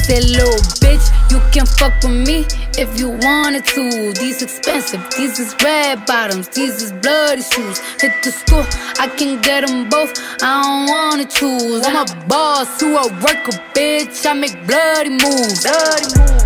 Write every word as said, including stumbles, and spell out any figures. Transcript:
Said, little bitch, you can fuck with me if you wanted to. These expensive, these is red bottoms, these is bloody shoes. Hit the school, I can get them both, I don't wanna choose. I'm a boss, you a worker, bitch, I make bloody moves. Bloody moves.